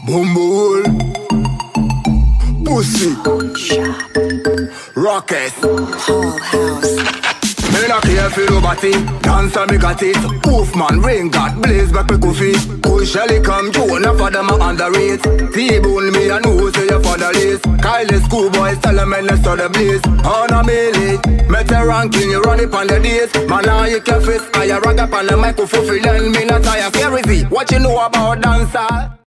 Bumble, pussy, rockets, whole house. me not care for nobody. Dance and me got it. Wolfman, ring got blaze back me goofy. Cool Shelly come Joe, enough of them are underrate. T-bone me and know say your father lace. Kyle schoolboys tell them and let's start the blaze. On a melee, metal ranking you run it on the days. Man now you can face I rag up on the microphone. Then me not tire. Here is it, what you know about dancehall?